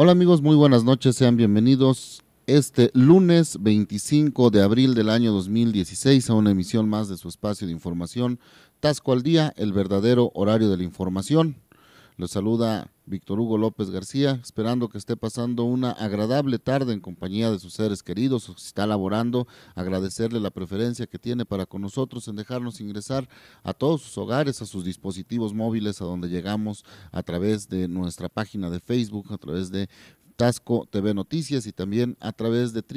Hola amigos, muy buenas noches, sean bienvenidos este lunes 25 de abril del año 2016 a una emisión más de su espacio de información, Tasco al Día, el verdadero horario de la información. Los saluda Víctor Hugo López García, esperando que esté pasando una agradable tarde en compañía de sus seres queridos, o si está laborando, agradecerle la preferencia que tiene para con nosotros en dejarnos ingresar a todos sus hogares, a sus dispositivos móviles, a donde llegamos a través de nuestra página de Facebook, a través de Tasco TV Noticias y también a través de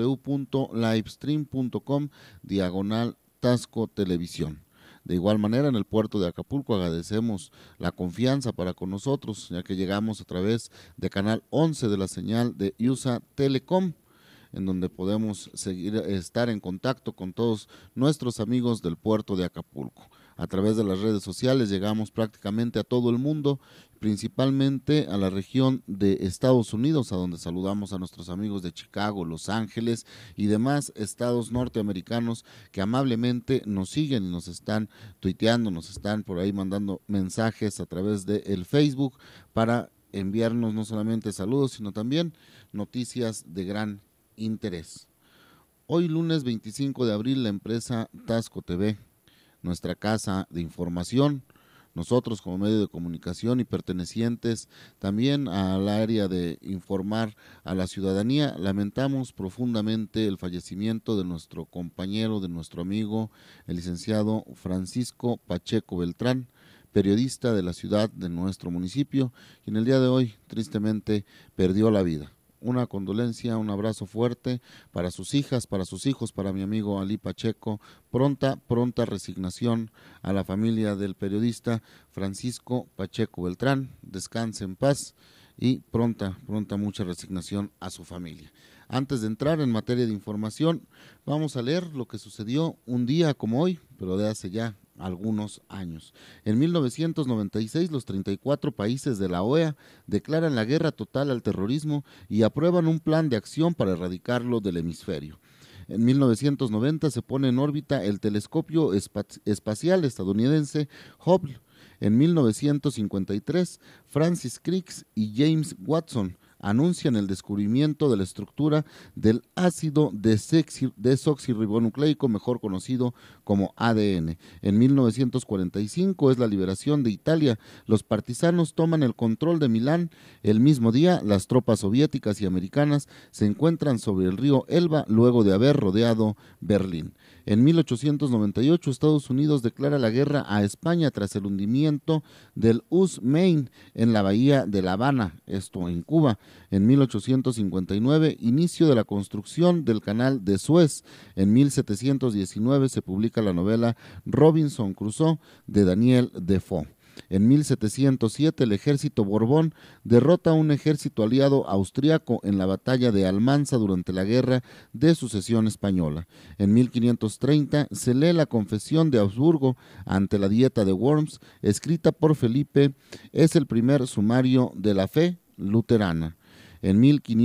www.livestream.com/Tasco Televisión. De igual manera, en el puerto de Acapulco agradecemos la confianza para con nosotros, ya que llegamos a través de Canal 11 de la señal de USA Telecom, en donde podemos estar en contacto con todos nuestros amigos del puerto de Acapulco. A través de las redes sociales llegamos prácticamente a todo el mundo, principalmente a la región de Estados Unidos, a donde saludamos a nuestros amigos de Chicago, Los Ángeles y demás estados norteamericanos que amablemente nos siguen y nos están tuiteando, nos están por ahí mandando mensajes a través del Facebook para enviarnos no solamente saludos, sino también noticias de gran interés. Hoy lunes 25 de abril la empresa Tasco TV, nuestra casa de información, nosotros como medio de comunicación y pertenecientes también al área de informar a la ciudadanía, lamentamos profundamente el fallecimiento de nuestro compañero, de nuestro amigo, el licenciado Francisco Pacheco Beltrán, periodista de la ciudad de nuestro municipio, quien el día de hoy tristemente perdió la vida. Una condolencia, un abrazo fuerte para sus hijas, para sus hijos, para mi amigo Ali Pacheco, pronta resignación a la familia del periodista Francisco Pacheco Beltrán, descanse en paz y pronta mucha resignación a su familia. Antes de entrar en materia de información, vamos a leer lo que sucedió un día como hoy, pero de hace ya algunos años. En 1996, los 34 países de la OEA declaran la guerra total al terrorismo y aprueban un plan de acción para erradicarlo del hemisferio. En 1990 se pone en órbita el telescopio espacial estadounidense Hubble. En 1953, Francis Crick y James Watson anuncian el descubrimiento de la estructura del ácido desoxirribonucleico, mejor conocido como ADN. En 1945 es la liberación de Italia. Los partisanos toman el control de Milán. El mismo día, las tropas soviéticas y americanas se encuentran sobre el río Elba luego de haber rodeado Berlín. En 1898, Estados Unidos declara la guerra a España tras el hundimiento del US Maine en la bahía de La Habana, esto en Cuba. En 1859, inicio de la construcción del canal de Suez. En 1719 se publica la novela Robinson Crusoe de Daniel Defoe. En 1707 el ejército Borbón derrota a un ejército aliado austriaco en la batalla de Almanza durante la Guerra de Sucesión Española. En 1530 se lee la Confesión de Augsburgo ante la Dieta de Worms, escrita por Felipe, es el primer sumario de la fe luterana. En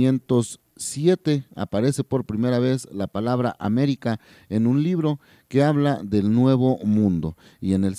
1507 aparece por primera vez la palabra América en un libro que habla del Nuevo Mundo, y en el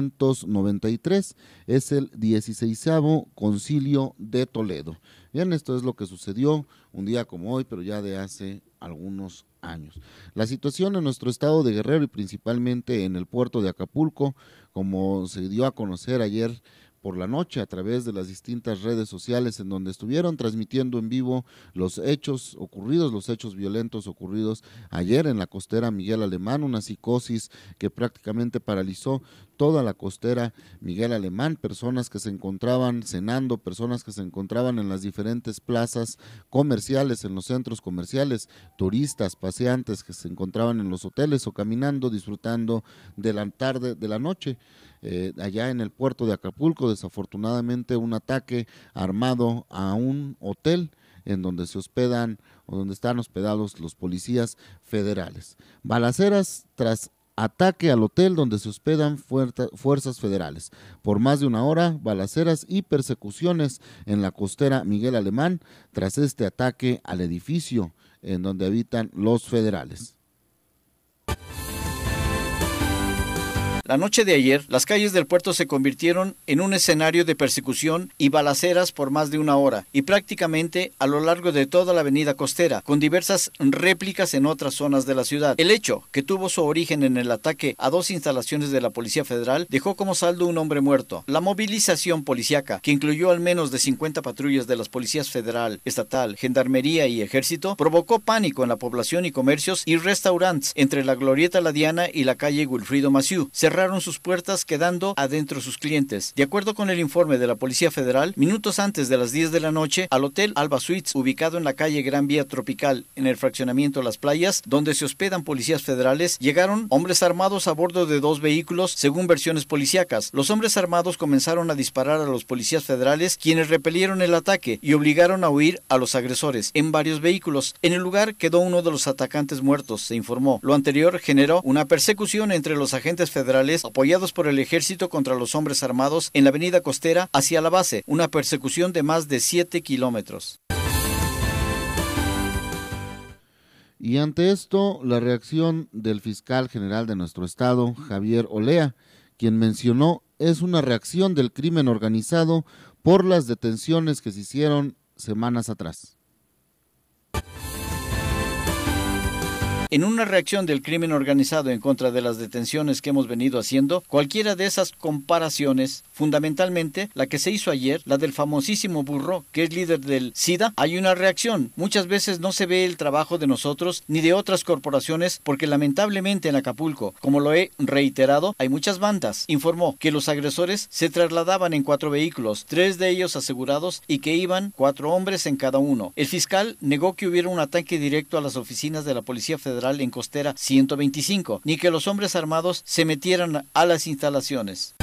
693 es el 16º Concilio de Toledo. Bien, esto es lo que sucedió un día como hoy, pero ya de hace algunos años. La situación en nuestro estado de Guerrero y principalmente en el puerto de Acapulco, como se dio a conocer ayer por la noche a través de las distintas redes sociales en donde estuvieron transmitiendo en vivo los hechos ocurridos, los hechos violentos ocurridos ayer en la costera Miguel Alemán, una psicosis que prácticamente paralizó toda la costera Miguel Alemán, personas que se encontraban cenando, personas que se encontraban en las diferentes plazas comerciales, en los centros comerciales, turistas, paseantes que se encontraban en los hoteles o caminando, disfrutando de la tarde, de la noche. Allá en el puerto de Acapulco, desafortunadamente un ataque armado a un hotel en donde se hospedan o donde están hospedados los policías federales. Balaceras tras ataque al hotel donde se hospedan fuerzas federales. Por más de una hora, balaceras y persecuciones en la costera Miguel Alemán tras este ataque al edificio en donde habitan los federales. La noche de ayer, las calles del puerto se convirtieron en un escenario de persecución y balaceras por más de una hora, y prácticamente a lo largo de toda la avenida costera, con diversas réplicas en otras zonas de la ciudad. El hecho, que tuvo su origen en el ataque a 2 instalaciones de la Policía Federal, dejó como saldo un hombre muerto. La movilización policíaca, que incluyó al menos de 50 patrullas de las policías federal, estatal, gendarmería y ejército, provocó pánico en la población y comercios y restaurantes entre la Glorieta La Diana y la calle Wilfrido Massieu. Cerraron sus puertas, quedando adentro sus clientes. De acuerdo con el informe de la Policía Federal, minutos antes de las 10 de la noche, al Hotel Alba Suites, ubicado en la calle Gran Vía Tropical, en el fraccionamiento Las Playas, donde se hospedan policías federales, llegaron hombres armados a bordo de 2 vehículos, según versiones policíacas. Los hombres armados comenzaron a disparar a los policías federales, quienes repelieron el ataque y obligaron a huir a los agresores en varios vehículos. En el lugar quedó uno de los atacantes muertos, se informó. Lo anterior generó una persecución entre los agentes federales apoyados por el ejército contra los hombres armados en la avenida costera hacia la base, una persecución de más de 7 kilómetros. Y ante esto, la reacción del fiscal general de nuestro estado, Javier Olea, quien mencionó es una reacción del crimen organizado por las detenciones que se hicieron semanas atrás. En una reacción del crimen organizado en contra de las detenciones que hemos venido haciendo, cualquiera de esas comparaciones, fundamentalmente la que se hizo ayer, la del famosísimo Burro, que es líder del SIDA, hay una reacción. Muchas veces no se ve el trabajo de nosotros ni de otras corporaciones porque lamentablemente en Acapulco, como lo he reiterado, hay muchas bandas. Informó que los agresores se trasladaban en 4 vehículos, 3 de ellos asegurados y que iban 4 hombres en cada uno. El fiscal negó que hubiera un ataque directo a las oficinas de la Policía Federal en Costera 125, ni que los hombres armados se metieran a las instalaciones.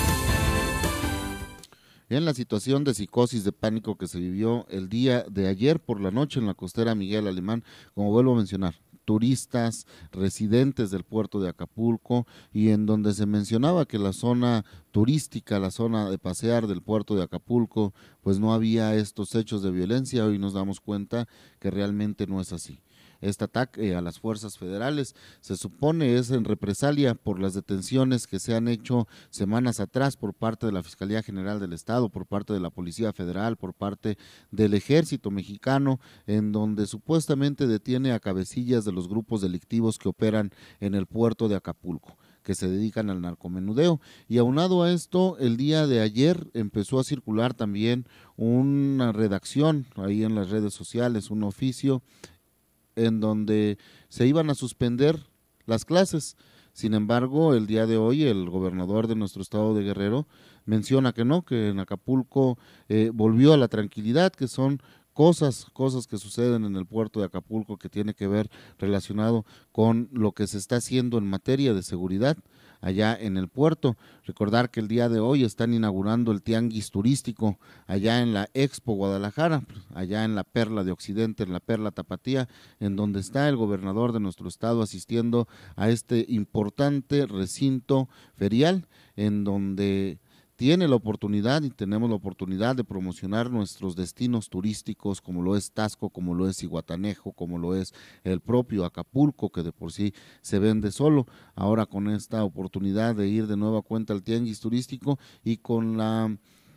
En la situación de psicosis de pánico que se vivió el día de ayer por la noche en la costera Miguel Alemán, como vuelvo a mencionar, turistas, residentes del puerto de Acapulco, y en donde se mencionaba que la zona turística, la zona de pasear del puerto de Acapulco, pues no había estos hechos de violencia. Hoy nos damos cuenta que realmente no es así. Este ataque a las fuerzas federales se supone es en represalia por las detenciones que se han hecho semanas atrás por parte de la Fiscalía General del Estado, por parte de la Policía Federal, por parte del Ejército Mexicano, en donde supuestamente detiene a cabecillas de los grupos delictivos que operan en el puerto de Acapulco, que se dedican al narcomenudeo. Y aunado a esto, el día de ayer empezó a circular también una redacción ahí en las redes sociales, un oficio en donde se iban a suspender las clases. Sin embargo, el día de hoy el gobernador de nuestro estado de Guerrero menciona que no, que en Acapulco volvió a la tranquilidad, que son cosas que suceden en el puerto de Acapulco que tiene que ver relacionado con lo que se está haciendo en materia de seguridad allá en el puerto. Recordar que el día de hoy están inaugurando el tianguis turístico allá en la Expo Guadalajara, allá en la Perla de Occidente, en la Perla Tapatía, en donde está el gobernador de nuestro estado asistiendo a este importante recinto ferial, en donde tiene la oportunidad y tenemos la oportunidad de promocionar nuestros destinos turísticos, como lo es Taxco, como lo es Zihuatanejo, como lo es el propio Acapulco, que de por sí se vende solo. Ahora con esta oportunidad de ir de nueva cuenta al tianguis turístico y con la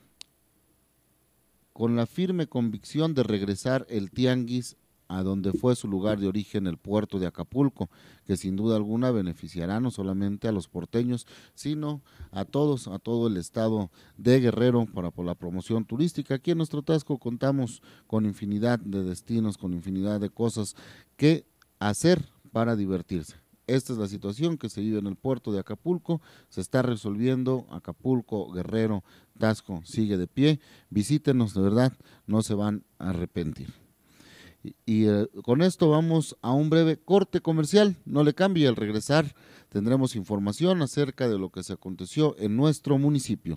firme convicción de regresar el tianguis a donde fue su lugar de origen, el puerto de Acapulco, que sin duda alguna beneficiará no solamente a los porteños, sino a todos, a todo el estado de Guerrero por la promoción turística. Aquí en nuestro Taxco contamos con infinidad de destinos, con infinidad de cosas que hacer para divertirse. Esta es la situación que se vive en el puerto de Acapulco, se está resolviendo. Acapulco, Guerrero, Taxco sigue de pie. Visítenos, de verdad, no se van a arrepentir. Y con esto vamos a un breve corte comercial. No le cambie, al regresar tendremos información acerca de lo que se aconteció en nuestro municipio.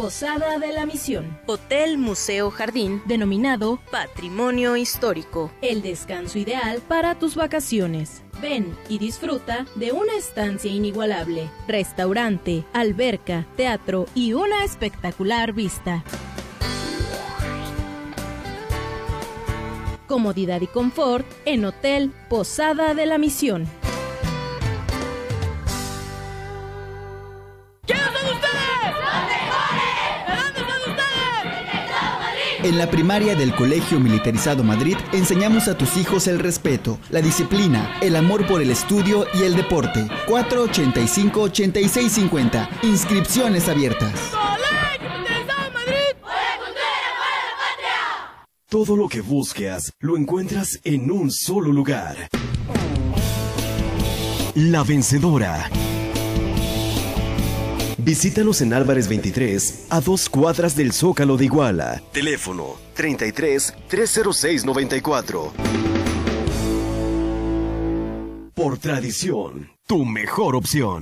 Posada de la Misión. Hotel Museo Jardín, denominado Patrimonio Histórico. El descanso ideal para tus vacaciones. Ven y disfruta de una estancia inigualable. Restaurante, alberca, teatro y una espectacular vista. Comodidad y confort en Hotel Posada de la Misión. En la primaria del Colegio Militarizado Madrid enseñamos a tus hijos el respeto, la disciplina, el amor por el estudio y el deporte. 485-8650. Inscripciones abiertas. ¡Colegio Militarizado Madrid! Todo lo que buscas lo encuentras en un solo lugar. La Vencedora. Visítanos en Álvarez 23, a 2 cuadras del Zócalo de Iguala. Teléfono 33 306 94. Por tradición, tu mejor opción.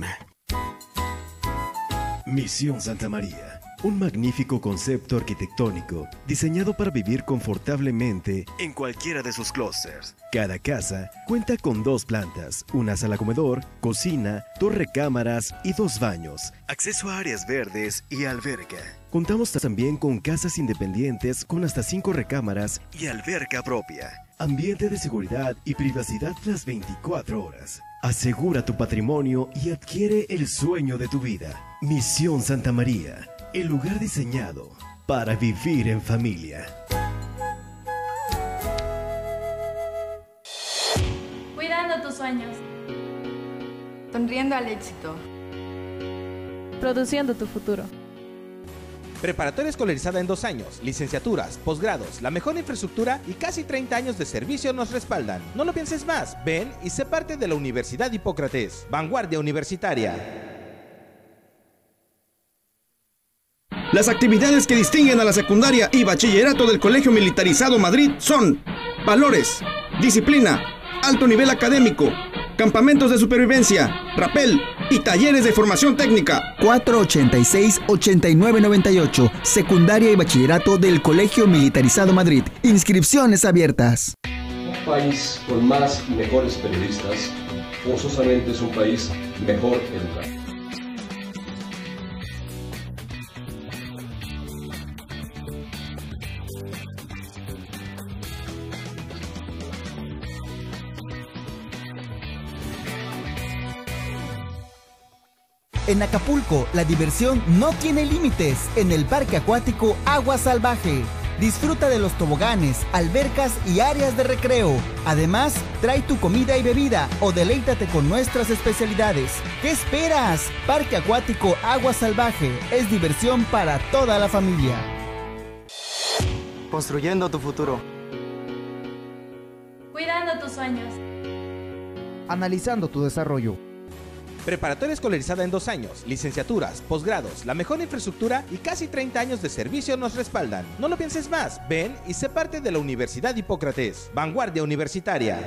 Misión Santa María. Un magnífico concepto arquitectónico diseñado para vivir confortablemente en cualquiera de sus clústeres. Cada casa cuenta con 2 plantas, una sala comedor, cocina, 2 recámaras y 2 baños, acceso a áreas verdes y alberca. Contamos también con casas independientes con hasta 5 recámaras y alberca propia. Ambiente de seguridad y privacidad las 24 horas. Asegura tu patrimonio y adquiere el sueño de tu vida. Misión Santa María. El lugar diseñado para vivir en familia. Cuidando tus sueños. Sonriendo al éxito. Produciendo tu futuro. Preparatoria escolarizada en 2 años, licenciaturas, posgrados, la mejor infraestructura y casi 30 años de servicio nos respaldan. No lo pienses más, ven y sé parte de la Universidad Hipócrates. Vanguardia Universitaria. Las actividades que distinguen a la secundaria y bachillerato del Colegio Militarizado Madrid son valores, disciplina, alto nivel académico, campamentos de supervivencia, rapel y talleres de formación técnica. 486-8998, secundaria y bachillerato del Colegio Militarizado Madrid. Inscripciones abiertas. Un país con más y mejores periodistas, forzosamente es un país mejor educado. En Acapulco, la diversión no tiene límites en el Parque Acuático Agua Salvaje. Disfruta de los toboganes, albercas y áreas de recreo. Además, trae tu comida y bebida o deleítate con nuestras especialidades. ¿Qué esperas? Parque Acuático Agua Salvaje es diversión para toda la familia. Construyendo tu futuro. Cuidando tus sueños. Analizando tu desarrollo. Preparatoria escolarizada en 2 años, licenciaturas, posgrados, la mejor infraestructura y casi 30 años de servicio nos respaldan. No lo pienses más, ven y sé parte de la Universidad Hipócrates. Vanguardia Universitaria.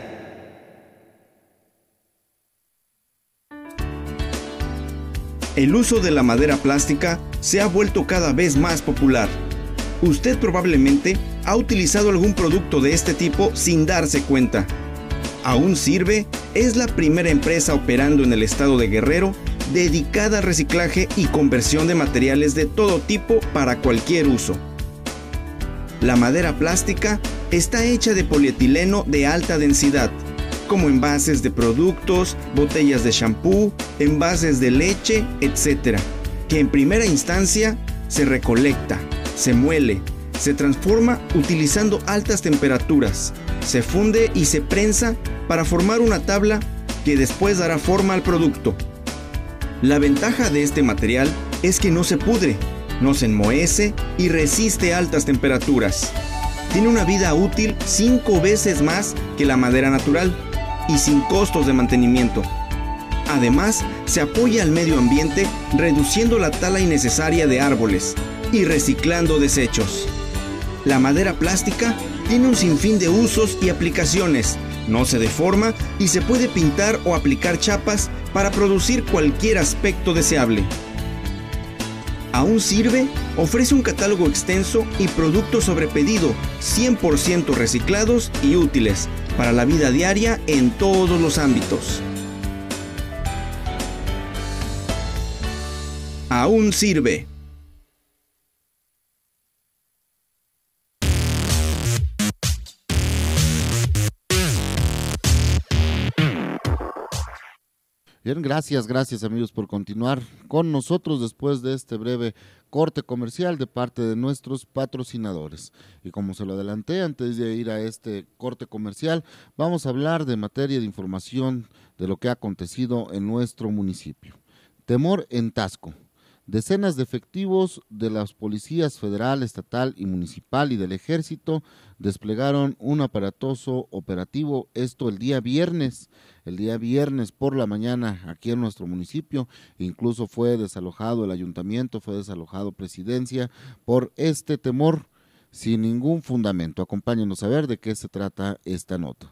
El uso de la madera plástica se ha vuelto cada vez más popular. Usted probablemente ha utilizado algún producto de este tipo sin darse cuenta. Aún Sirve es la primera empresa operando en el estado de Guerrero dedicada al reciclaje y conversión de materiales de todo tipo para cualquier uso. La madera plástica está hecha de polietileno de alta densidad, como envases de productos, botellas de shampoo, envases de leche, etc., que en primera instancia se recolecta, se muele, se transforma utilizando altas temperaturas, se funde y se prensa para formar una tabla que después dará forma al producto. La ventaja de este material es que no se pudre, no se enmohece y resiste altas temperaturas. Tiene una vida útil 5 veces más que la madera natural y sin costos de mantenimiento. Además, se apoya al medio ambiente reduciendo la tala innecesaria de árboles y reciclando desechos. La madera plástica tiene un sinfín de usos y aplicaciones. No se deforma y se puede pintar o aplicar chapas para producir cualquier aspecto deseable. Aún Sirve ofrece un catálogo extenso y productos sobre pedido 100% reciclados y útiles para la vida diaria en todos los ámbitos. Aún Sirve. Bien, gracias amigos por continuar con nosotros después de este breve corte comercial de parte de nuestros patrocinadores. Y como se lo adelanté antes de ir a este corte comercial, vamos a hablar de materia de información de lo que ha acontecido en nuestro municipio. Temor en Taxco. Decenas de efectivos de las policías federal, estatal y municipal y del ejército desplegaron un aparatoso operativo, esto el día viernes por la mañana aquí en nuestro municipio. Incluso fue desalojado el ayuntamiento, fue desalojado Presidencia por este temor sin ningún fundamento. Acompáñenos a ver de qué se trata esta nota.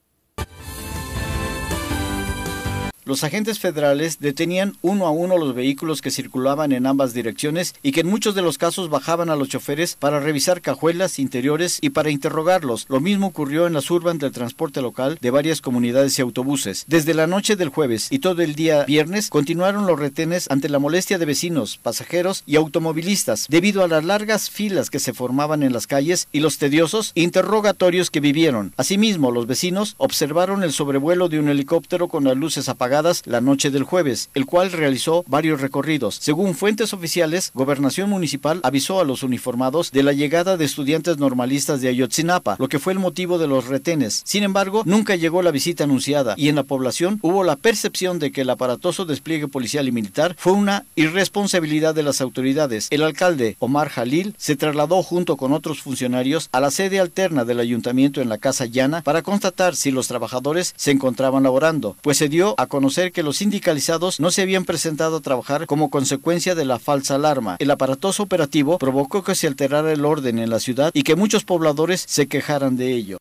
Los agentes federales detenían uno a uno los vehículos que circulaban en ambas direcciones y que en muchos de los casos bajaban a los choferes para revisar cajuelas, interiores y para interrogarlos. Lo mismo ocurrió en las urban del transporte local de varias comunidades y autobuses. Desde la noche del jueves y todo el día viernes continuaron los retenes ante la molestia de vecinos, pasajeros y automovilistas debido a las largas filas que se formaban en las calles y los tediosos interrogatorios que vivieron. Asimismo, los vecinos observaron el sobrevuelo de un helicóptero con las luces apagadas la noche del jueves, el cual realizó varios recorridos. Según fuentes oficiales, Gobernación Municipal avisó a los uniformados de la llegada de estudiantes normalistas de Ayotzinapa, lo que fue el motivo de los retenes. Sin embargo, nunca llegó la visita anunciada y en la población hubo la percepción de que el aparatoso despliegue policial y militar fue una irresponsabilidad de las autoridades. El alcalde, Omar Jalil, se trasladó junto con otros funcionarios a la sede alterna del ayuntamiento en la Casa Llana para constatar si los trabajadores se encontraban laborando, pues se dio a conocer que los sindicalizados no se habían presentado a trabajar como consecuencia de la falsa alarma. El aparatoso operativo provocó que se alterara el orden en la ciudad y que muchos pobladores se quejaran de ello.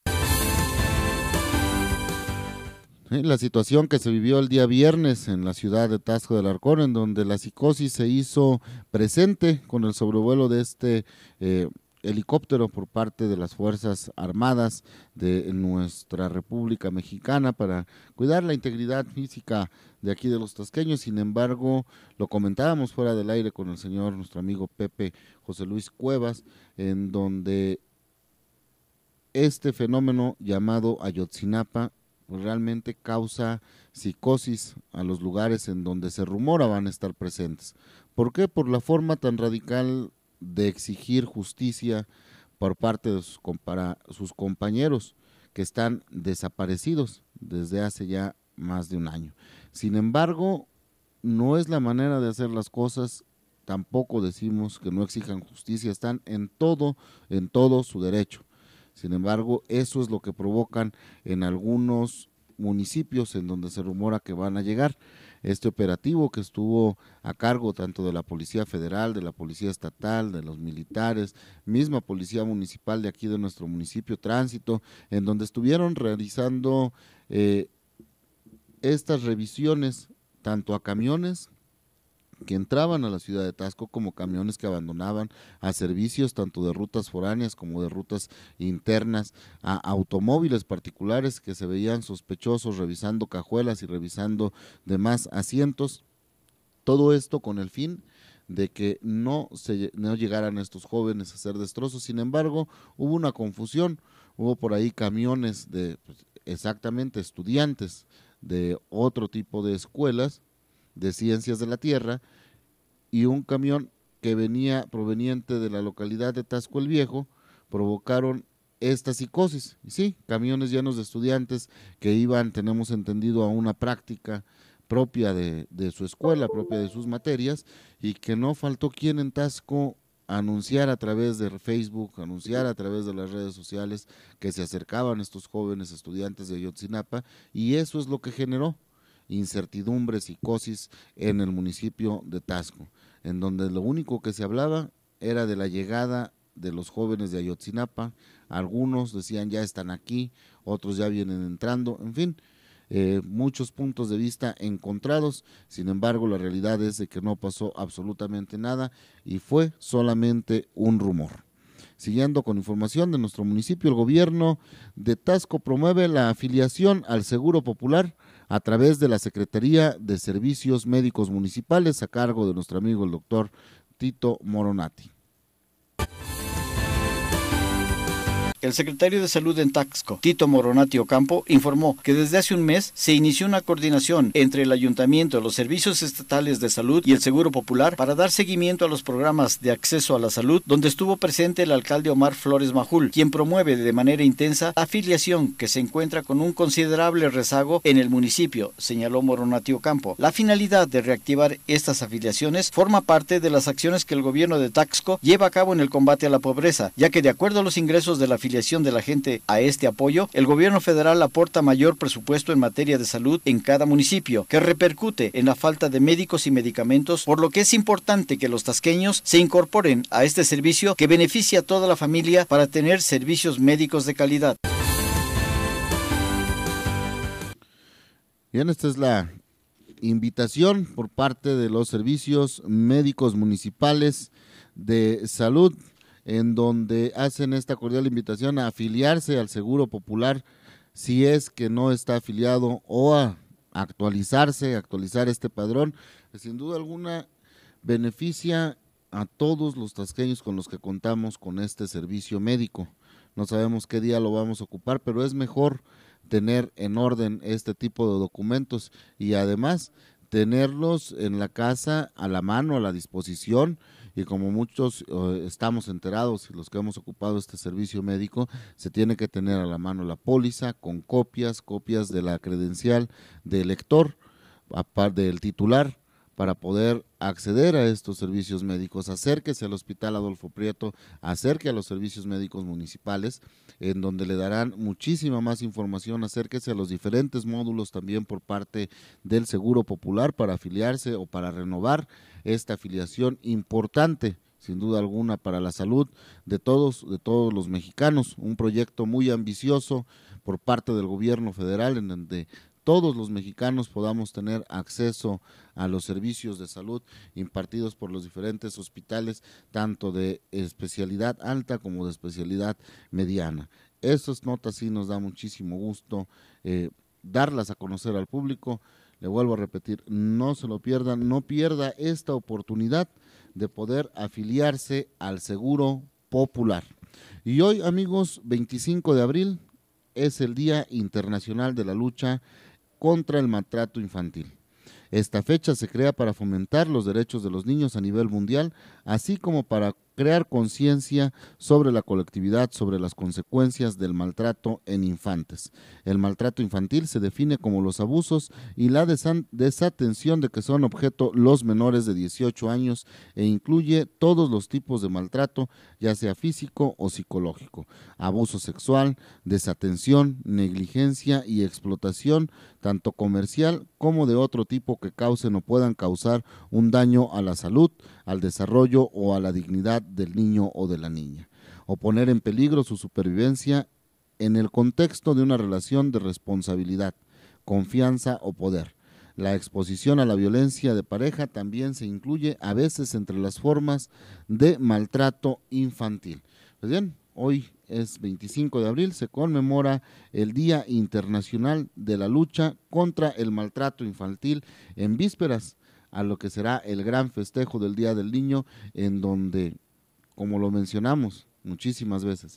La situación que se vivió el día viernes en la ciudad de Taxco del Alarcón, en donde la psicosis se hizo presente con el sobrevuelo de este helicóptero por parte de las Fuerzas Armadas de nuestra República Mexicana para cuidar la integridad física de aquí de los tasqueños. Sin embargo, lo comentábamos fuera del aire con el señor, nuestro amigo Pepe José Luis Cuevas, en donde este fenómeno llamado Ayotzinapa pues realmente causa psicosis a los lugares en donde se rumora van a estar presentes. ¿Por qué? Por la forma tan radical de exigir justicia por parte de sus compañeros que están desaparecidos desde hace ya más de un año. Sin embargo, no es la manera de hacer las cosas, tampoco decimos que no exijan justicia, están en todo su derecho. Sin embargo, eso es lo que provocan en algunos municipios en donde se rumora que van a llegar. Este operativo que estuvo a cargo tanto de la Policía Federal, de la Policía Estatal, de los militares, misma Policía Municipal de aquí de nuestro municipio, Tránsito, en donde estuvieron realizando estas revisiones tanto a camiones que entraban a la ciudad de Taxco como camiones que abandonaban a servicios tanto de rutas foráneas como de rutas internas, a automóviles particulares que se veían sospechosos revisando cajuelas y revisando demás asientos. Todo esto con el fin de que no llegaran estos jóvenes a hacer destrozos. Sin embargo, hubo una confusión, hubo por ahí camiones de exactamente estudiantes de otro tipo de escuelas de ciencias de la tierra y un camión que venía proveniente de la localidad de Taxco el Viejo, provocaron esta psicosis. Y sí, camiones llenos de estudiantes que iban, tenemos entendido, a una práctica propia de su escuela, propia de sus materias, y que no faltó quien en Taxco anunciar a través de Facebook, anunciar a través de las redes sociales que se acercaban estos jóvenes estudiantes de Ayotzinapa, y eso es lo que generó incertidumbre, psicosis en el municipio de Taxco, en donde lo único que se hablaba era de la llegada de los jóvenes de Ayotzinapa. Algunos decían ya están aquí, otros ya vienen entrando, en fin, muchos puntos de vista encontrados. Sin embargo, la realidad es de que no pasó absolutamente nada y fue solamente un rumor. Siguiendo con información de nuestro municipio, el gobierno de Taxco promueve la afiliación al Seguro Popular a través de la Secretaría de Servicios Médicos Municipales a cargo de nuestro amigo el doctor Tito Moronati. El secretario de Salud en Taxco, Tito Moronati Ocampo, informó que desde hace un mes se inició una coordinación entre el Ayuntamiento, los Servicios Estatales de Salud y el Seguro Popular para dar seguimiento a los programas de acceso a la salud, donde estuvo presente el alcalde Omar Flores Majul, quien promueve de manera intensa la afiliación que se encuentra con un considerable rezago en el municipio, señaló Moronati Ocampo. La finalidad de reactivar estas afiliaciones forma parte de las acciones que el gobierno de Taxco lleva a cabo en el combate a la pobreza, ya que de acuerdo a los ingresos de la afiliación de la gente a este apoyo, el gobierno federal aporta mayor presupuesto en materia de salud en cada municipio, que repercute en la falta de médicos y medicamentos, por lo que es importante que los tasqueños se incorporen a este servicio que beneficia a toda la familia para tener servicios médicos de calidad. Bien, esta es la invitación por parte de los servicios médicos municipales de salud, en donde hacen esta cordial invitación a afiliarse al Seguro Popular si es que no está afiliado, o a actualizar este padrón, que sin duda alguna beneficia a todos los tasqueños con los que contamos con este servicio médico. No sabemos qué día lo vamos a ocupar, pero es mejor tener en orden este tipo de documentos y además tenerlos en la casa a la mano, a la disposición. Y como muchos estamos enterados, los que hemos ocupado este servicio médico, se tiene que tener a la mano la póliza con copias de la credencial del lector, del titular, para poder acceder a estos servicios médicos. Acérquese al Hospital Adolfo Prieto, acerque a los servicios médicos municipales, en donde le darán muchísima más información. Acérquese a los diferentes módulos también por parte del Seguro Popular para afiliarse o para renovar esta afiliación importante, sin duda alguna, para la salud de todos los mexicanos. Un proyecto muy ambicioso por parte del gobierno federal, en donde todos los mexicanos podamos tener acceso a los servicios de salud impartidos por los diferentes hospitales, tanto de especialidad alta como de especialidad mediana. Esas notas sí nos da muchísimo gusto darlas a conocer al público. Le vuelvo a repetir, no se lo pierdan, no pierda esta oportunidad de poder afiliarse al Seguro Popular. Y hoy, amigos, 25 de abril, es el Día Internacional de la Lucha contra el Maltrato Infantil. Esta fecha se crea para fomentar los derechos de los niños a nivel mundial, así como para crear conciencia sobre la colectividad, sobre las consecuencias del maltrato en infantes. El maltrato infantil se define como los abusos y la desatención de que son objeto los menores de 18 años e incluye todos los tipos de maltrato, ya sea físico o psicológico, abuso sexual, desatención, negligencia y explotación, tanto comercial como de otro tipo que causen o puedan causar un daño a la salud, al desarrollo o a la dignidad del niño o de la niña, o poner en peligro su supervivencia en el contexto de una relación de responsabilidad, confianza o poder. La exposición a la violencia de pareja también se incluye a veces entre las formas de maltrato infantil. Pues bien, hoy es 25 de abril, se conmemora el Día Internacional de la Lucha contra el Maltrato Infantil, en vísperas a lo que será el gran festejo del Día del Niño, en donde, como lo mencionamos muchísimas veces,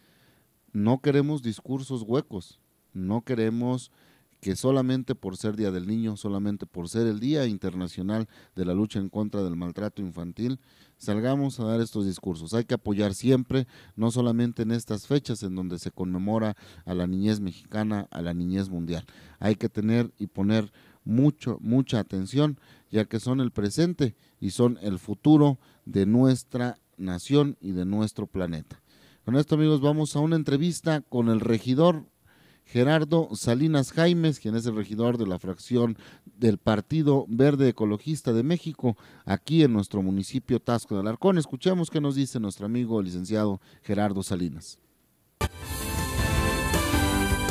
no queremos discursos huecos, no queremos que solamente por ser Día del Niño, solamente por ser el Día Internacional de la Lucha en contra del Maltrato Infantil, salgamos a dar estos discursos. Hay que apoyar siempre, no solamente en estas fechas en donde se conmemora a la niñez mexicana, a la niñez mundial. Hay que tener y poner mucha atención, ya que son el presente y son el futuro de nuestra nación y de nuestro planeta. Con esto, amigos, vamos a una entrevista con el regidor Gerardo Salinas Jaimes, quien es el regidor de la fracción del Partido Verde Ecologista de México, aquí en nuestro municipio Taxco de Alarcón. Escuchemos qué nos dice nuestro amigo el licenciado Gerardo Salinas.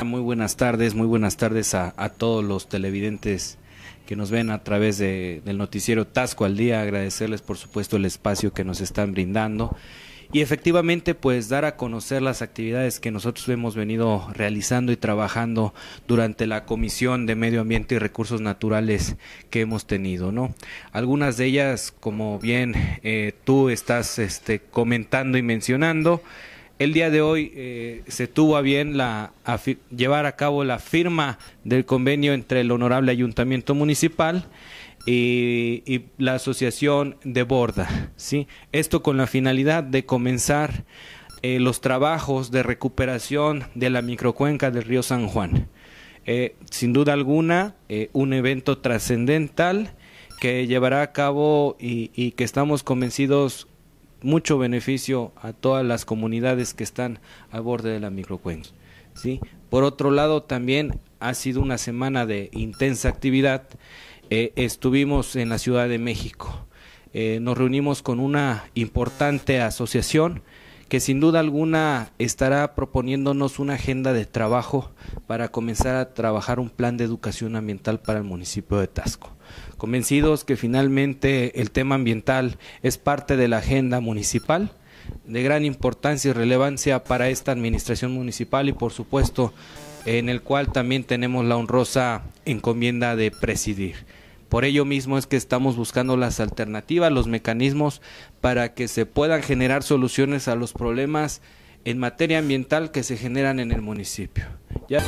Muy buenas tardes a todos los televidentes que nos ven a través del noticiero Tasco al Día. Agradecerles por supuesto el espacio que nos están brindando y efectivamente pues dar a conocer las actividades que nosotros hemos venido realizando y trabajando durante la Comisión de Medio Ambiente y Recursos Naturales que hemos tenido, ¿no? Algunas de ellas, como bien tú estás comentando y mencionando, el día de hoy se tuvo a bien llevar a cabo la firma del convenio entre el Honorable Ayuntamiento Municipal y la Asociación de Borda, ¿sí? Esto con la finalidad de comenzar los trabajos de recuperación de la microcuenca del río San Juan. Sin duda alguna, un evento trascendental que llevará a cabo y que estamos convencidos mucho beneficio a todas las comunidades que están al borde de la microcuenca, ¿sí? Por otro lado, también ha sido una semana de intensa actividad. Estuvimos en la Ciudad de México, nos reunimos con una importante asociación que sin duda alguna estará proponiéndonos una agenda de trabajo para comenzar a trabajar un plan de educación ambiental para el municipio de Tasco. Convencidos que finalmente el tema ambiental es parte de la agenda municipal, de gran importancia y relevancia para esta administración municipal y por supuesto en el cual también tenemos la honrosa encomienda de presidir. Por ello mismo es que estamos buscando las alternativas, los mecanismos para que se puedan generar soluciones a los problemas en materia ambiental que se generan en el municipio. ¿Ya?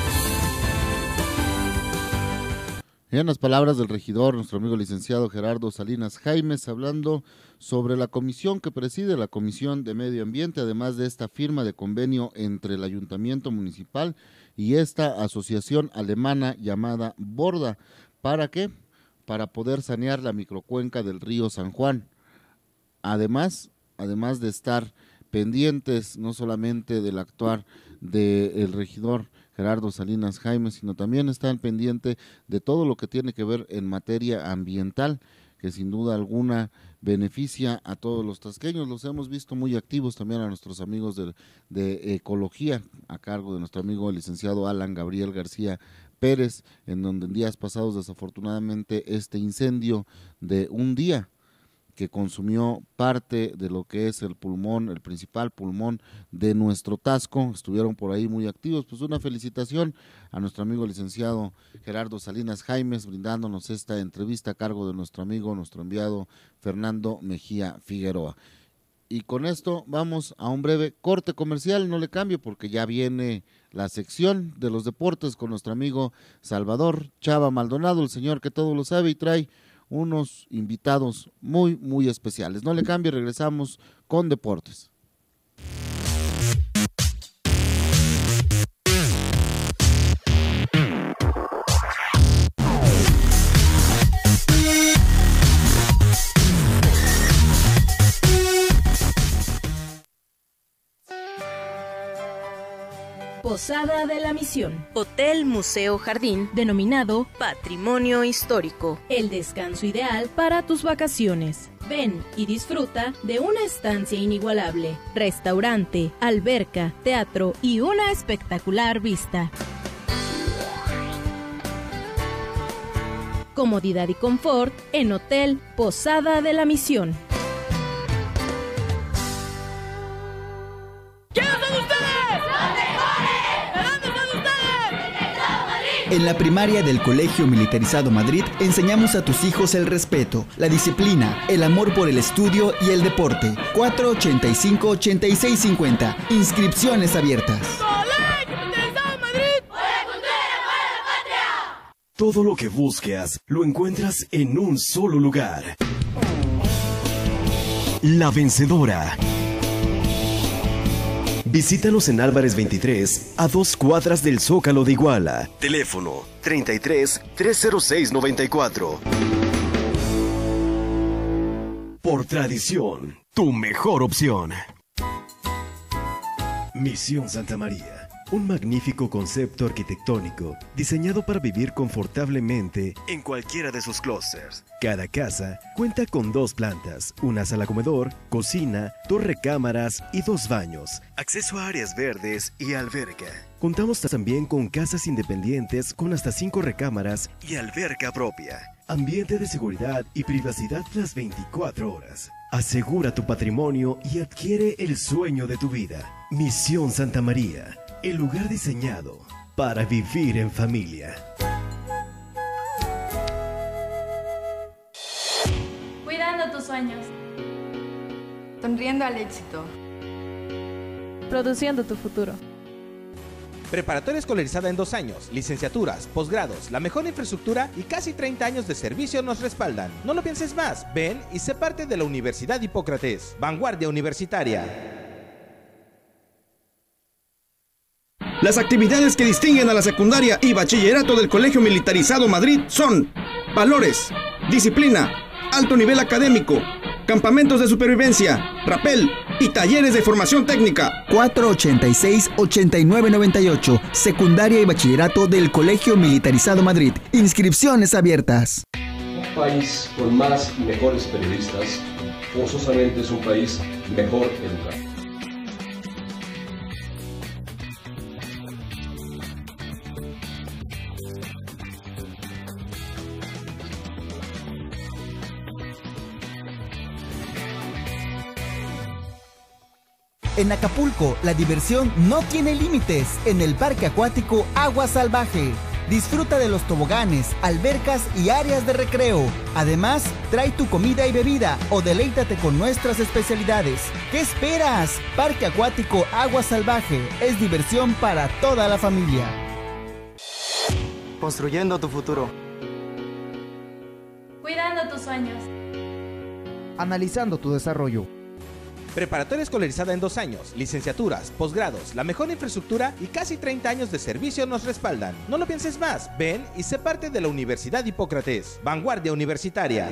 En las palabras del regidor, nuestro amigo licenciado Gerardo Salinas Jaimes, hablando sobre la comisión que preside, la Comisión de Medio Ambiente, además de esta firma de convenio entre el Ayuntamiento Municipal y esta asociación alemana llamada Borda. ¿Para qué? Para poder sanear la microcuenca del río San Juan. Además de estar pendientes no solamente del actuar del regidor Gerardo Salinas Jaimes, sino también están pendientes de todo lo que tiene que ver en materia ambiental, que sin duda alguna beneficia a todos los tasqueños. Los hemos visto muy activos también a nuestros amigos de ecología, a cargo de nuestro amigo el licenciado Alan Gabriel García Pérez, en donde en días pasados desafortunadamente este incendio de un día que consumió parte de lo que es el pulmón, el principal pulmón de nuestro Tasco, estuvieron por ahí muy activos. Pues una felicitación a nuestro amigo licenciado Gerardo Salinas Jaimes, brindándonos esta entrevista a cargo de nuestro amigo, nuestro enviado Fernando Mejía Figueroa. Y con esto vamos a un breve corte comercial, no le cambie porque ya viene la sección de los deportes con nuestro amigo Salvador Chava Maldonado, el señor que todo lo sabe y trae unos invitados muy, muy especiales. No le cambie, regresamos con deportes. Posada de la Misión. Hotel Museo Jardín, denominado Patrimonio Histórico. El descanso ideal para tus vacaciones. Ven y disfruta de una estancia inigualable. Restaurante, alberca, teatro y una espectacular vista. Comodidad y confort en Hotel Posada de la Misión. En la primaria del Colegio Militarizado Madrid enseñamos a tus hijos el respeto, la disciplina, el amor por el estudio y el deporte. 485-8650. Inscripciones abiertas. ¡Colegio Militarizado Madrid! Todo lo que buscas lo encuentras en un solo lugar. La Vencedora. Visítanos en Álvarez 23, a 2 cuadras del Zócalo de Iguala. Teléfono 33 306 94. Por tradición, tu mejor opción. Misión Santa María. Un magnífico concepto arquitectónico diseñado para vivir confortablemente en cualquiera de sus clústeres. Cada casa cuenta con 2 plantas, una sala comedor, cocina, 2 recámaras y 2 baños, acceso a áreas verdes y alberca. Contamos también con casas independientes con hasta 5 recámaras y alberca propia. Ambiente de seguridad y privacidad las 24 horas. Asegura tu patrimonio y adquiere el sueño de tu vida. Misión Santa María, el lugar diseñado para vivir en familia. Cuidando tus sueños. Sonriendo al éxito. Produciendo tu futuro. Preparatoria escolarizada en 2 años, licenciaturas, posgrados, la mejor infraestructura y casi 30 años de servicio nos respaldan. No lo pienses más, ven y sé parte de la Universidad Hipócrates, vanguardia universitaria. Las actividades que distinguen a la secundaria y bachillerato del Colegio Militarizado Madrid son valores, disciplina, alto nivel académico, campamentos de supervivencia, rapel y talleres de formación técnica. 486-8998, secundaria y bachillerato del Colegio Militarizado Madrid. Inscripciones abiertas. Un país con más y mejores periodistas forzosamente es un país mejor educado. En Acapulco, la diversión no tiene límites en el Parque Acuático Agua Salvaje. Disfruta de los toboganes, albercas y áreas de recreo. Además, trae tu comida y bebida o deleítate con nuestras especialidades. ¿Qué esperas? Parque Acuático Agua Salvaje es diversión para toda la familia. Construyendo tu futuro. Cuidando tus sueños. Analizando tu desarrollo. Preparatoria escolarizada en 2 años, licenciaturas, posgrados, la mejor infraestructura y casi 30 años de servicio nos respaldan. No lo pienses más, ven y sé parte de la Universidad Hipócrates, vanguardia universitaria.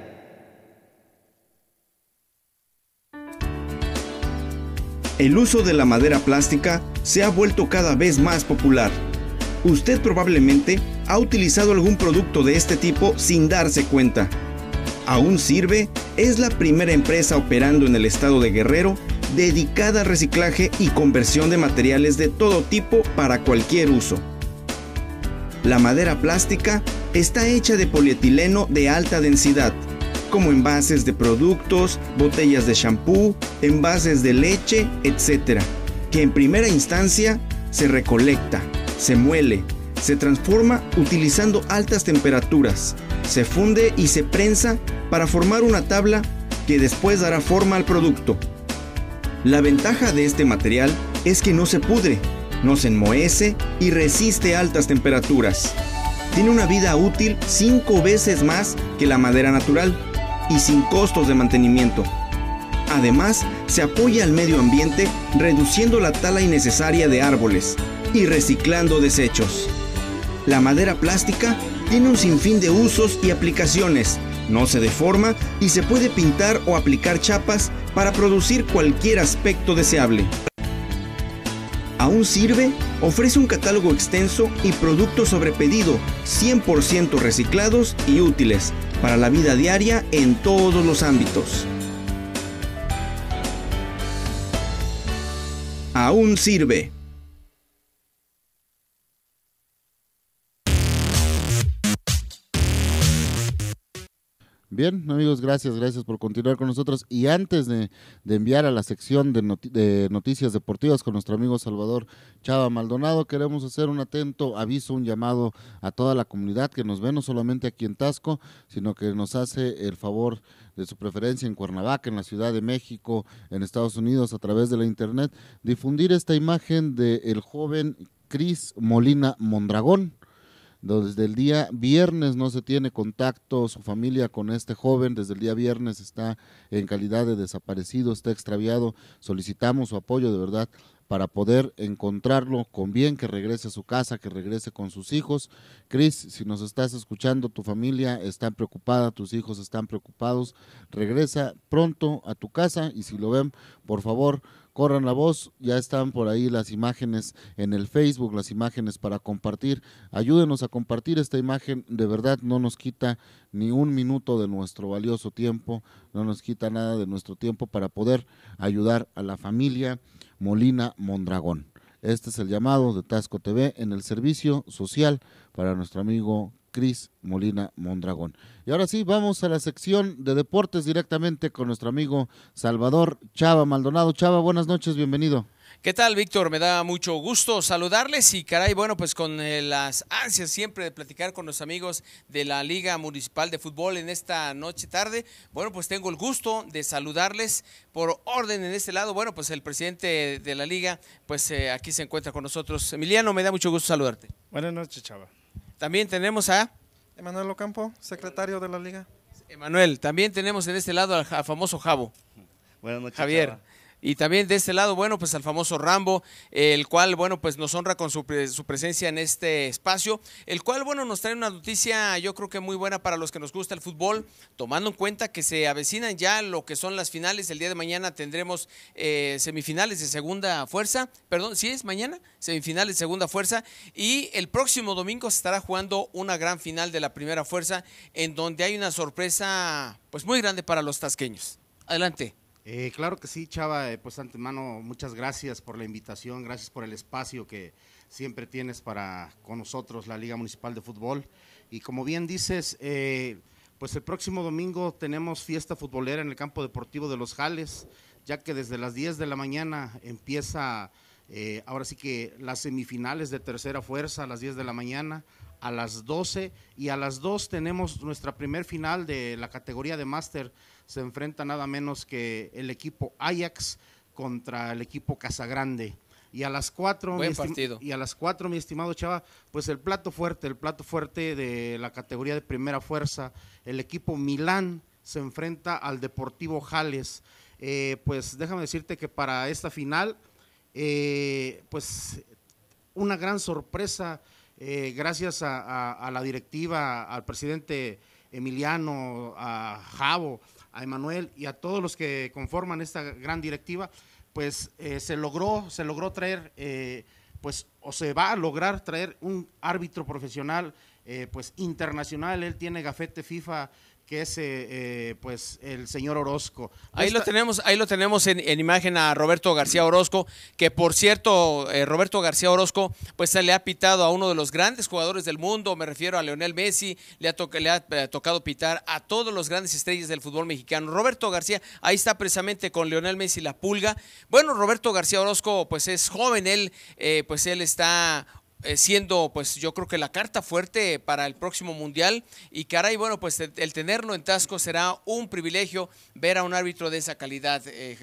El uso de la madera plástica se ha vuelto cada vez más popular. Usted probablemente ha utilizado algún producto de este tipo sin darse cuenta. Aún Sirve es la primera empresa operando en el estado de Guerrero dedicada al reciclaje y conversión de materiales de todo tipo para cualquier uso. La madera plástica está hecha de polietileno de alta densidad, como envases de productos, botellas de shampoo, envases de leche, etc., que en primera instancia se recolecta, se muele, se transforma utilizando altas temperaturas, se funde y se prensa para formar una tabla que después dará forma al producto. La ventaja de este material es que no se pudre, no se enmohece y resiste altas temperaturas. Tiene una vida útil 5 veces más que la madera natural y sin costos de mantenimiento. Además, se apoya al medio ambiente reduciendo la tala innecesaria de árboles y reciclando desechos. La madera plástica tiene un sinfín de usos y aplicaciones, no se deforma y se puede pintar o aplicar chapas para producir cualquier aspecto deseable. Aún Sirve ofrece un catálogo extenso y productos sobre pedido 100% reciclados y útiles para la vida diaria en todos los ámbitos. Aún Sirve. Bien, amigos, gracias por continuar con nosotros. Y antes de enviar a la sección de noticias deportivas con nuestro amigo Salvador Chava Maldonado, queremos hacer un atento aviso, un llamado a toda la comunidad que nos ve, no solamente aquí en Taxco, sino que nos hace el favor de su preferencia en Cuernavaca, en la Ciudad de México, en Estados Unidos, a través de la internet, difundir esta imagen del joven Cris Molina Mondragón. Desde el día viernes no se tiene contacto su familia con este joven, desde el día viernes está en calidad de desaparecido, está extraviado, solicitamos su apoyo de verdad para poder encontrarlo con bien, que regrese a su casa, que regrese con sus hijos. Cris, si nos estás escuchando, tu familia está preocupada, tus hijos están preocupados, regresa pronto a tu casa y si lo ven, por favor, corran la voz, ya están por ahí las imágenes en el Facebook, las imágenes para compartir, ayúdenos a compartir esta imagen, de verdad no nos quita ni un minuto de nuestro valioso tiempo, no nos quita nada de nuestro tiempo para poder ayudar a la familia Molina Mondragón. Este es el llamado de Taxco TV en el servicio social para nuestro amigo Cris Molina Mondragón. Y ahora sí, vamos a la sección de deportes directamente con nuestro amigo Salvador Chava Maldonado. Chava, buenas noches, bienvenido. ¿Qué tal, Víctor? Me da mucho gusto saludarles y caray, bueno, pues con las ansias siempre de platicar con los amigos de la Liga Municipal de Fútbol en esta noche tarde. Bueno, pues tengo el gusto de saludarles por orden en este lado. Bueno, pues el presidente de la Liga, pues aquí se encuentra con nosotros. Emiliano, me da mucho gusto saludarte. Buenas noches, Chava. También tenemos a Emanuel Ocampo, secretario de la Liga. Emanuel, también tenemos en este lado al famoso Javo. Buenas noches, Javier. Chava. Y también de este lado, bueno, pues al famoso Rambo, el cual, bueno, pues nos honra con su presencia en este espacio, el cual, bueno, nos trae una noticia, yo creo que muy buena para los que nos gusta el fútbol, tomando en cuenta que se avecinan ya lo que son las finales. El día de mañana tendremos semifinales de segunda fuerza, perdón, ¿sí es mañana? Semifinales de segunda fuerza, y el próximo domingo se estará jugando una gran final de la primera fuerza, en donde hay una sorpresa, pues muy grande para los tasqueños. Adelante. Claro que sí, Chava, pues antemano muchas gracias por la invitación, gracias por el espacio que siempre tienes para con nosotros, la Liga Municipal de Fútbol. Y como bien dices, pues el próximo domingo tenemos fiesta futbolera en el campo deportivo de Los Jales, ya que desde las 10 de la mañana empieza, ahora sí que las semifinales de tercera fuerza a las 10 de la mañana, a las 12 y a las 2 tenemos nuestra primer final de la categoría de máster. Se enfrenta nada menos que el equipo Ajax contra el equipo Casagrande. Y a las 4, mi estimado Chava, pues el plato fuerte de la categoría de primera fuerza, el equipo Milán se enfrenta al Deportivo Jales. Pues déjame decirte que para esta final, pues una gran sorpresa, gracias a la directiva, al presidente Emiliano, a Javo, a Emanuel y a todos los que conforman esta gran directiva, pues se logró traer, pues o se va a lograr traer un árbitro profesional, pues internacional. Él tiene gafete FIFA, que es pues el señor Orozco. Ahí lo tenemos en imagen a Roberto García Orozco, que por cierto, Roberto García Orozco, pues se le ha pitado a uno de los grandes jugadores del mundo, me refiero a Lionel Messi, le ha tocado pitar a todos los grandes estrellas del fútbol mexicano. Roberto García, ahí está precisamente con Lionel Messi la pulga. Bueno, Roberto García Orozco, pues es joven, él está siendo, pues yo creo que la carta fuerte para el próximo mundial, y caray, bueno, pues el tenerlo en Taxco será un privilegio ver a un árbitro de esa calidad,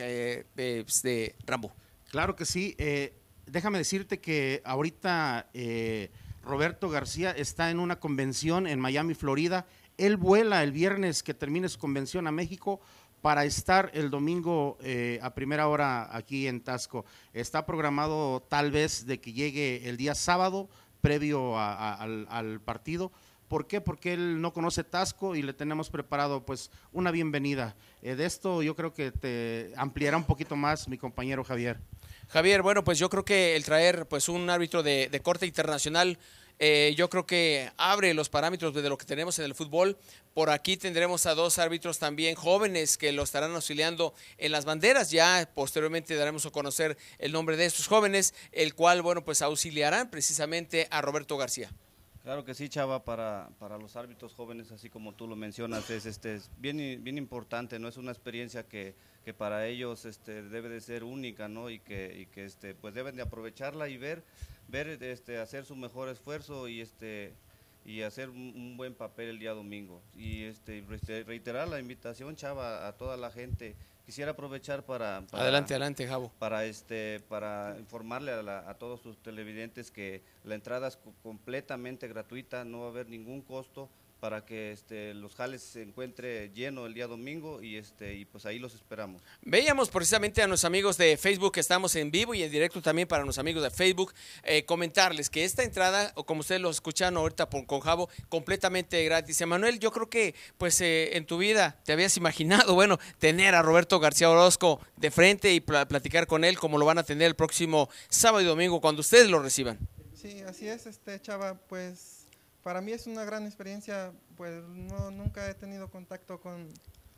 de Rambo. Claro que sí, déjame decirte que ahorita Roberto García está en una convención en Miami, Florida. Él vuela el viernes que termine su convención a México para estar el domingo a primera hora aquí en Taxco. Está programado tal vez de que llegue el día sábado previo al partido. ¿Por qué? Porque él no conoce Taxco y le tenemos preparado pues una bienvenida. De esto yo creo que te ampliará un poquito más mi compañero Javier. Javier, bueno, pues yo creo que el traer pues un árbitro de corte internacional, yo creo que abre los parámetros de lo que tenemos en el fútbol. Por aquí tendremos a dos árbitros también jóvenes que lo estarán auxiliando en las banderas. Ya posteriormente daremos a conocer el nombre de estos jóvenes, el cual, bueno, pues auxiliarán precisamente a Roberto García. Claro que sí, Chava, para los árbitros jóvenes, así como tú lo mencionas, es bien importante, ¿no? Es una experiencia que para ellos debe de ser única, ¿no? Y que pues deben de aprovecharla y ver hacer su mejor esfuerzo y hacer un buen papel el día domingo. Y reiterar la invitación, Chava, a toda la gente. Quisiera aprovechar para adelante, Javo. Para informarle a todos sus televidentes que la entrada es completamente gratuita, no va a haber ningún costo para que los jales se encuentre lleno el día domingo y pues ahí los esperamos. Veíamos precisamente a nuestros amigos de Facebook, que estamos en vivo y en directo también para nuestros amigos de Facebook, comentarles que esta entrada, o como ustedes lo escuchan ahorita con Javo, completamente gratis. Emanuel, yo creo que pues en tu vida te habías imaginado, bueno, tener a Roberto García Orozco de frente y platicar con él como lo van a tener el próximo sábado y domingo cuando ustedes lo reciban. Sí, así es, Chava, pues para mí es una gran experiencia, pues nunca he tenido contacto con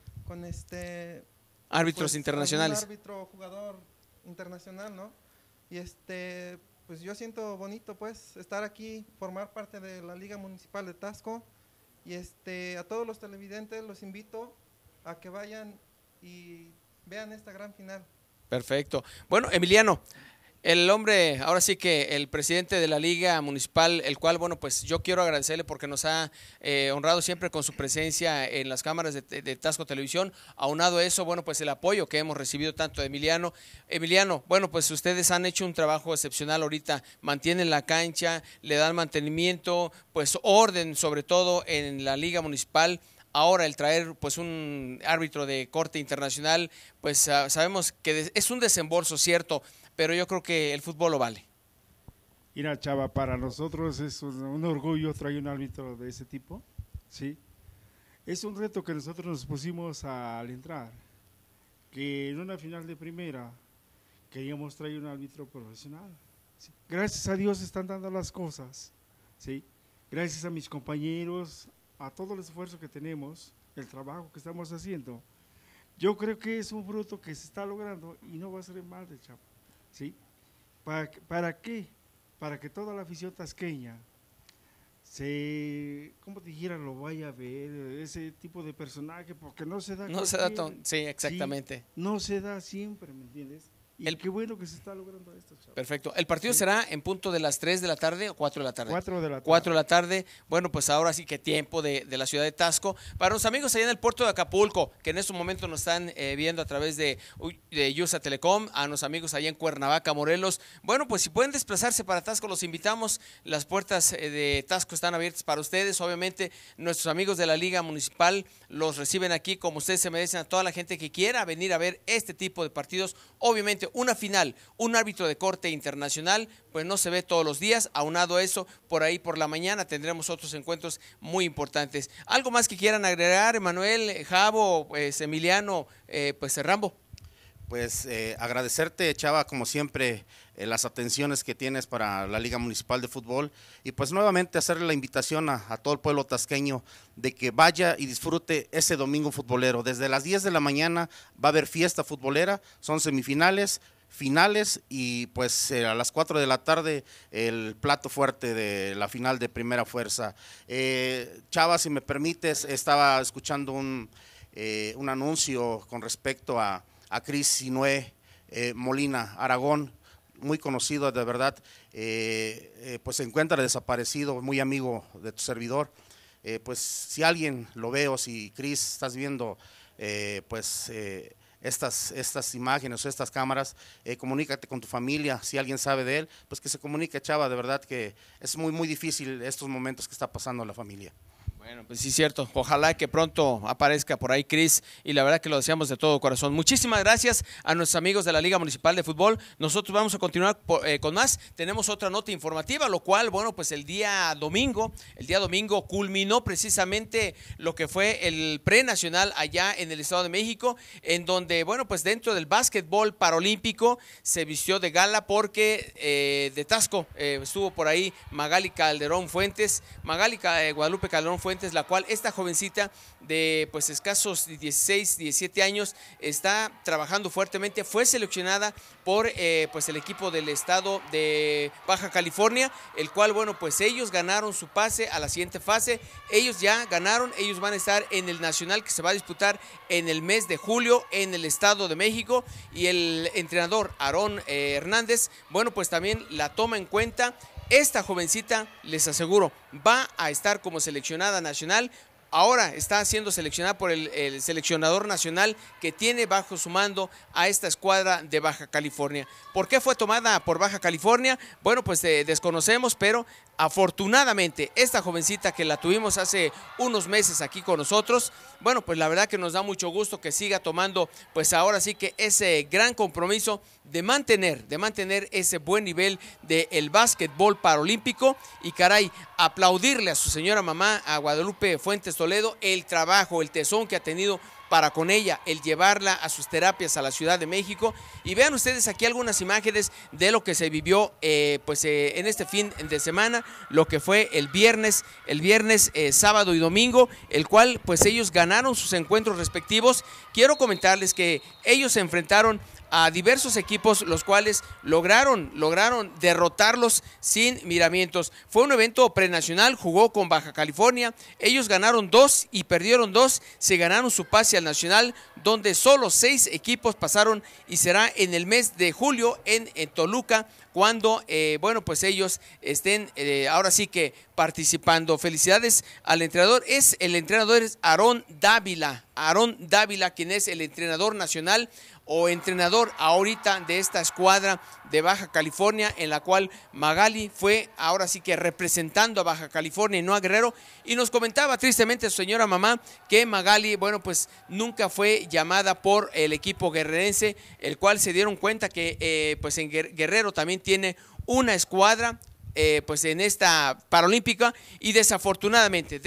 árbitros pues, internacionales. Un árbitro jugador internacional, ¿no? Y pues yo siento bonito pues estar aquí, formar parte de la Liga Municipal de Taxco, y a todos los televidentes los invito a que vayan y vean esta gran final. Perfecto. Bueno, Emiliano, el hombre, ahora sí que el presidente de la Liga Municipal, el cual, bueno, pues yo quiero agradecerle porque nos ha honrado siempre con su presencia en las cámaras de Taxco Televisión. Aunado a eso, bueno, pues el apoyo que hemos recibido tanto de Emiliano. Emiliano, bueno, pues ustedes han hecho un trabajo excepcional ahorita, mantienen la cancha, le dan mantenimiento, pues orden sobre todo en la Liga Municipal. Ahora el traer pues un árbitro de corte internacional, pues sabemos que es un desembolso, cierto, pero yo creo que el fútbol lo vale. Mira, Chava, para nosotros es un orgullo traer un árbitro de ese tipo, ¿sí? Es un reto que nosotros nos pusimos al entrar, que en una final de primera queríamos traer un árbitro profesional, ¿sí? Gracias a Dios están dando las cosas, ¿sí? Gracias a mis compañeros, a todo el esfuerzo que tenemos, el trabajo que estamos haciendo, yo creo que es un fruto que se está logrando y no va a ser en balde, Chava. ¿Sí? ¿Para qué? Para que toda la afición tasqueña como te dijera, lo vaya a ver, ese tipo de personaje, porque no se da. No se da, sí, exactamente. ¿Sí? No se da siempre, ¿me entiendes? Y qué bueno que se está logrando esto, Chava. Perfecto. ¿El partido será en punto de las 3 de la tarde o 4 de la tarde? 4 de la tarde. 4 de la tarde. Bueno, pues ahora sí que tiempo de la ciudad de Taxco. Para los amigos allá en el puerto de Acapulco, que en estos momentos nos están viendo a través de USA Telecom, a los amigos allá en Cuernavaca, Morelos. Bueno, pues si pueden desplazarse para Taxco, los invitamos. Las puertas de Taxco están abiertas para ustedes. Obviamente, nuestros amigos de la Liga Municipal los reciben aquí como ustedes se merecen, a toda la gente que quiera venir a ver este tipo de partidos. Obviamente, una final, un árbitro de corte internacional, pues no se ve todos los días. Aunado a eso, por ahí por la mañana tendremos otros encuentros muy importantes. ¿Algo más que quieran agregar, Emanuel, Javo, pues Emiliano, pues Rambo? Pues agradecerte, Chava, como siempre, las atenciones que tienes para la Liga Municipal de Fútbol, y pues nuevamente hacerle la invitación a todo el pueblo tasqueño de que vaya y disfrute ese domingo futbolero. Desde las 10 de la mañana va a haber fiesta futbolera, son semifinales, finales, y pues a las 4 de la tarde el plato fuerte de la final de primera fuerza. Chava, si me permites, estaba escuchando un anuncio con respecto a Cris Sinué Molina Aragón, muy conocido de verdad, pues se encuentra desaparecido, muy amigo de tu servidor. Pues si alguien lo ve, o si Cris estás viendo estas imágenes o estas cámaras, comunícate con tu familia. Si alguien sabe de él, pues que se comunique, Chava, de verdad que es muy difícil estos momentos que está pasando la familia. Bueno, pues sí, cierto. Ojalá que pronto aparezca por ahí Cris, y la verdad que lo deseamos de todo corazón. Muchísimas gracias a nuestros amigos de la Liga Municipal de Fútbol. Nosotros vamos a continuar con más. Tenemos otra nota informativa, lo cual, bueno, pues el día domingo culminó precisamente lo que fue el prenacional allá en el Estado de México, en donde, bueno, pues dentro del básquetbol paralímpico se vistió de gala porque de Taxco estuvo por ahí Magali Guadalupe Calderón Fuentes, la cual esta jovencita de pues escasos 16, 17 años está trabajando fuertemente. Fue seleccionada por pues el equipo del estado de Baja California, el cual, bueno, pues ellos ganaron su pase a la siguiente fase. Ellos ya ganaron, ellos van a estar en el nacional que se va a disputar en el mes de julio en el Estado de México, y el entrenador Aarón Hernández, bueno, pues también la toma en cuenta. Esta jovencita, les aseguro, va a estar como seleccionada nacional. Ahora está siendo seleccionada por el seleccionador nacional que tiene bajo su mando a esta escuadra de Baja California. ¿Por qué fue tomada por Baja California? Bueno, pues desconocemos, pero afortunadamente, esta jovencita que la tuvimos hace unos meses aquí con nosotros, bueno, pues la verdad que nos da mucho gusto que siga tomando, pues ahora sí que ese gran compromiso de mantener ese buen nivel del básquetbol paralímpico y caray, aplaudirle a su señora mamá, a Guadalupe Fuentes Toledo, el trabajo, el tesón que ha tenido para con ella, el llevarla a sus terapias a la Ciudad de México. Y vean ustedes aquí algunas imágenes de lo que se vivió en este fin de semana, lo que fue el viernes, sábado y domingo, el cual pues ellos ganaron sus encuentros respectivos. Quiero comentarles que ellos se enfrentaron a diversos equipos, los cuales lograron derrotarlos sin miramientos. Fue un evento prenacional, jugó con Baja California, ellos ganaron 2 y perdieron 2, se ganaron su pase al nacional, donde solo 6 equipos pasaron, y será en el mes de julio en Toluca, cuando, bueno, pues ellos estén ahora sí que participando. Felicidades al entrenador. El entrenador es Aarón Dávila, quien es el entrenador nacional o entrenador ahorita de esta escuadra de Baja California, en la cual Magali fue ahora sí que representando a Baja California y no a Guerrero, y nos comentaba tristemente su señora mamá que Magali, bueno, pues nunca fue llamada por el equipo guerrerense, el cual se dieron cuenta que pues en Guerrero también tiene una escuadra pues en esta paralímpica, y desafortunadamente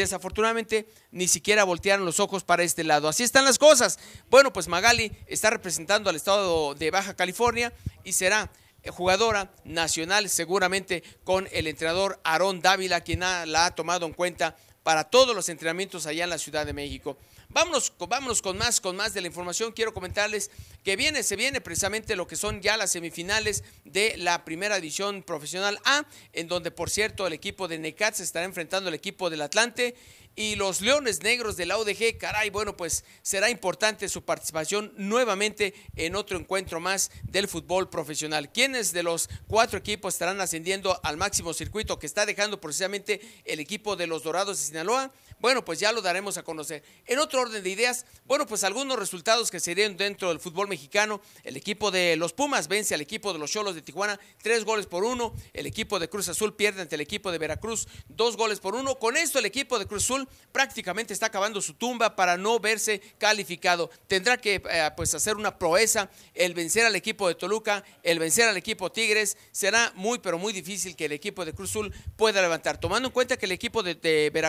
ni siquiera voltearon los ojos para este lado. Así están las cosas. Bueno, pues Magali está representando al estado de Baja California y será jugadora nacional seguramente con el entrenador Aarón Dávila, quien la ha tomado en cuenta para todos los entrenamientos allá en la Ciudad de México. Vámonos con más de la información. Quiero comentarles que se viene precisamente lo que son ya las semifinales de la Primera División Profesional A, en donde, por cierto, el equipo de Necaxa estará enfrentando al equipo del Atlante, y los Leones Negros de la UDG, caray, bueno, pues será importante su participación nuevamente en otro encuentro más del fútbol profesional. ¿Quiénes de los 4 equipos estarán ascendiendo al máximo circuito que está dejando precisamente el equipo de los Dorados de Sinaloa? Bueno, pues ya lo daremos a conocer. En otro orden de ideas, bueno, pues algunos resultados que se dieron dentro del fútbol mexicano. El equipo de los Pumas vence al equipo de los Xolos de Tijuana 3-1. El equipo de Cruz Azul pierde ante el equipo de Veracruz 2-1. Con esto el equipo de Cruz Azul prácticamente está acabando su tumba para no verse calificado. Tendrá que pues hacer una proeza, el vencer al equipo de Toluca, el vencer al equipo Tigres. Será muy pero muy difícil que el equipo de Cruz Azul pueda levantar, tomando en cuenta que el equipo del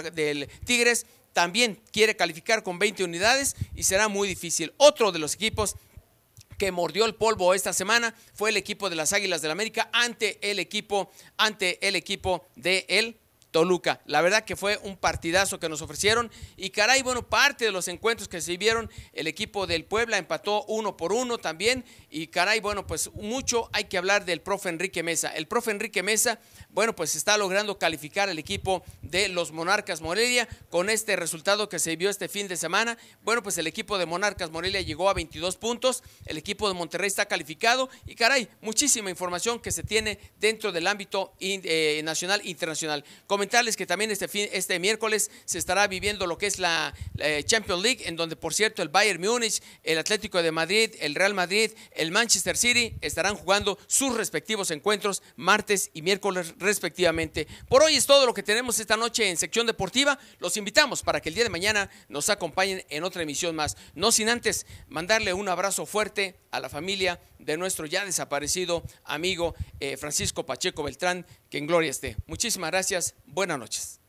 Tigres también quiere calificar con 20 unidades y será muy difícil. Otro de los equipos que mordió el polvo esta semana fue el equipo de las Águilas del América ante el equipo de el Toluca. La verdad que fue un partidazo que nos ofrecieron, y caray, bueno, parte de los encuentros que se vieron, el equipo del Puebla empató 1-1 también, y caray, bueno, pues mucho hay que hablar del profe Enrique Mesa. El profe Enrique Mesa, bueno, pues está logrando calificar al equipo de los Monarcas Morelia con este resultado que se vio este fin de semana. Bueno, pues el equipo de Monarcas Morelia llegó a 22 puntos, el equipo de Monterrey está calificado, y caray, muchísima información que se tiene dentro del ámbito nacional e internacional. Comentarles que también este miércoles se estará viviendo lo que es la Champions League, en donde, por cierto, el Bayern Múnich, el Atlético de Madrid, el Real Madrid, el Manchester City estarán jugando sus respectivos encuentros martes y miércoles respectivamente. Por hoy es todo lo que tenemos esta noche en Sección Deportiva. Los invitamos para que el día de mañana nos acompañen en otra emisión más. No sin antes mandarle un abrazo fuerte a la familia de nuestro ya desaparecido amigo Francisco Pacheco Beltrán, que en gloria esté. Muchísimas gracias, buenas noches.